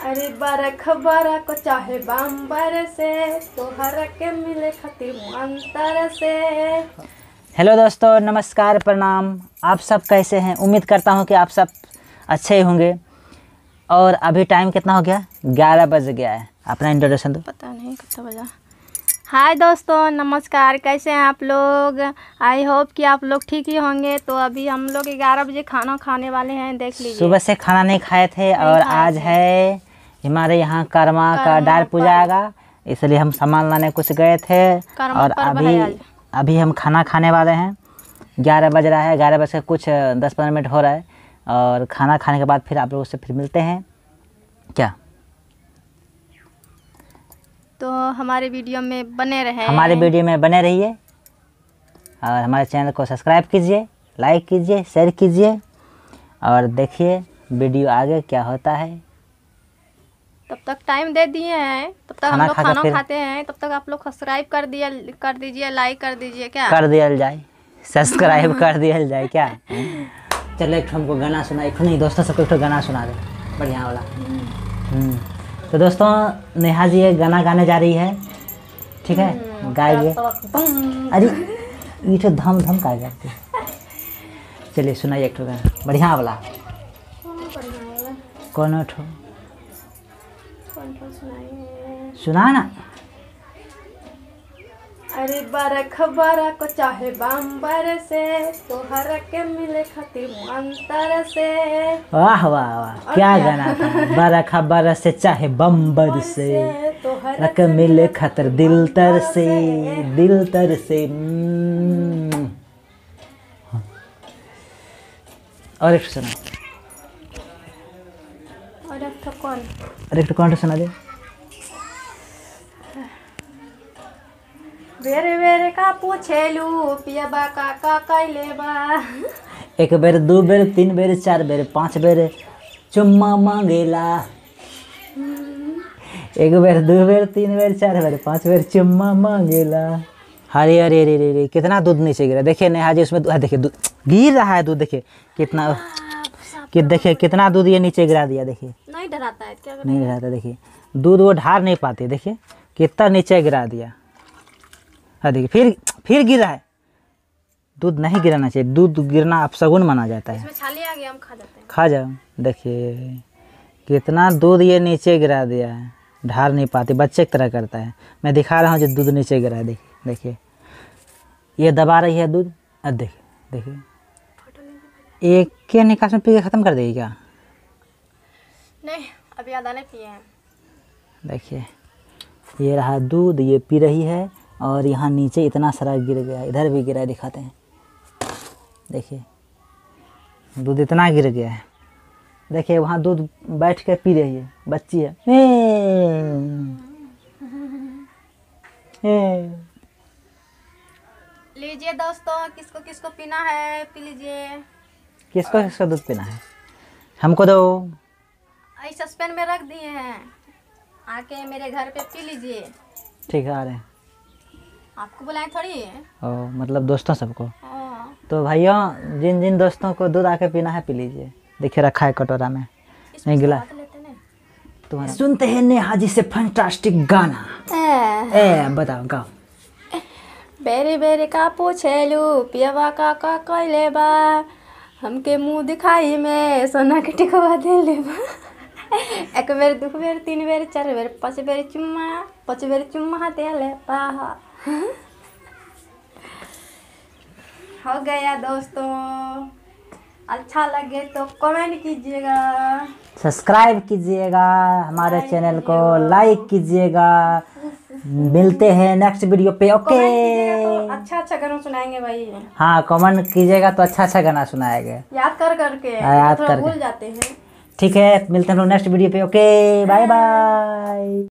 अरे बरख को चाहे बम्बर से तोहर के मिले खातिर अंतर से। हेलो दोस्तों, नमस्कार, प्रणाम। आप सब कैसे हैं? उम्मीद करता हूं कि आप सब अच्छे ही होंगे। और अभी टाइम कितना हो गया? 11 बज गया है। अपना इंट्रोडक्शन दो। पता नहीं कितना बजा। हाय दोस्तों, नमस्कार, कैसे हैं आप लोग? आई होप कि आप लोग ठीक ही होंगे। तो अभी हम लोग 11 बजे खाना खाने वाले हैं, देख लीजिए। सुबह से खाना नहीं खाए थे और आज है हमारे यहाँ कर्मा का डाल पूजा आएगा, इसलिए हम सामान लाने कुछ गए थे। और अभी हम खाना खाने वाले हैं। 11 बज रहा है, 11 बज के कुछ 10-15 मिनट हो रहा है। और खाना खाने के बाद फिर आप लोगों से फिर मिलते हैं क्या? तो हमारे वीडियो में बने रहिए और हमारे चैनल को सब्सक्राइब कीजिए, लाइक कीजिए, शेयर कीजिए और देखिए वीडियो आगे क्या होता है। तब तक टाइम दे दिए हैं, तब तक हम लोग खाना खाते हैं, तब तक आप लोग सब्सक्राइब कर दीजिए, लाइक कर दीजिए। क्या कर दिया जाए? सब्सक्राइब कर दिया जाए क्या? चलो एक हमको गाना सुना, एक नहीं दोस्तों सबको एक गाना सुना दे, बढ़िया वाला। तो दोस्तों नेहा जी ये गाना गाने जा रही है, ठीक है? गाइए। अरे ये तो धम धम का करती। चलिए सुनाइए एक गाना बढ़िया वाला। कौन ठो सुना ना। अरे बरख को चाहे बम्बर से तोहर के मिले खातिर अंतर से। वाह वाह वाह, क्या गाना था। बरखा बरस से चाहे बम्बर से तोहर के मिले खातिर दिल तर से। और एक सुना। और एक तो कौन सुना दे। बेरे का पूछेलू पियबा का कैले बा। एक बेर, दू बेर, 3 बेर, 4 बेर, 5 बेर चुम्मा मांगेला। एक बेर, 2 बेर, 3 बेर, 4 बेर, 5 बेर चुम्मा मांगेला। अरे अरे अरे अरे कितना दूध नीचे गिरा। देखिए नेहा जी उसमें देखिए गिर रहा है दूध। देखिए कितना देखिए कितना दूध ये नीचे गिरा दिया। देखिए नहीं डराता है क्या? नहीं डराता। देखिए दूध वो ढार नहीं पाते। देखिए कितना नीचे गिरा दिया। हाँ देखिए फिर गिर रहा है। दूध नहीं गिराना चाहिए, दूध गिरना अपशगुन माना जाता है। इसमें छाले आ गए, हम खा जाते हैं। खा जाओ। देखिए कितना दूध ये नीचे गिरा दिया है। ढार नहीं पाती, बच्चे की तरह करता है। मैं दिखा रहा हूँ जो दूध नीचे गिरा है। देखिए ये दबा रही है दूध। अब देखिए एक के निकास में पी के ख़त्म कर देगी क्या? नहीं, अभी आधा नहीं पिए हैं। देखिए ये रहा दूध, ये पी रही है और यहाँ नीचे इतना सारा गिर गया, इधर भी गिरा है, दिखाते हैं। देखिए दूध इतना गिर गया है। देखिए वहाँ दूध बैठ के पी रही है, बच्ची है। लीजिए दोस्तों, किसको किसको पीना है पी लीजिए। किसको दूध पीना है? हमको दो। ऐसे सस्पेन में रख दिए हैं, आके मेरे घर पे पी लीजिए। ठीक है, आ रहे हैं। आपको बुलाए थोड़ी है। ओ मतलब दोस्तों सबको। हाँ। तो भाइयों जिन जिन दोस्तों को दूध आके पीना है पी लीजिए। देखिए रखा है कटोरा में, नहीं गिला। तुम्हारा सुनते हैं नेहा जी से फैंटास्टिक गाना। बताओ गाओ। बेरे का पूछेलू पियबा का कैले बा। हमके मुंह दिखाई में सोना के टिकवा दे ले बा। 1 बेर, 2 बेर, 3 बेर, 4 बेर, 5 बेर चुम्मा दे ले बा। हो गया दोस्तों, अच्छा लगे तो कमेंट कीजिएगा, सब्सक्राइब कीजिएगा, हमारे चैनल को लाइक कीजिएगा। मिलते हैं नेक्स्ट वीडियो पे। ओके, तो अच्छा गाना सुनाएंगे भाई। हाँ कमेंट कीजिएगा तो अच्छा गाना सुनाएंगे। याद करके याद थोड़ा करके भूल जाते हैं। ठीक है, मिलते हैं हम लोग नेक्स्ट वीडियो पे। Okay bye bye.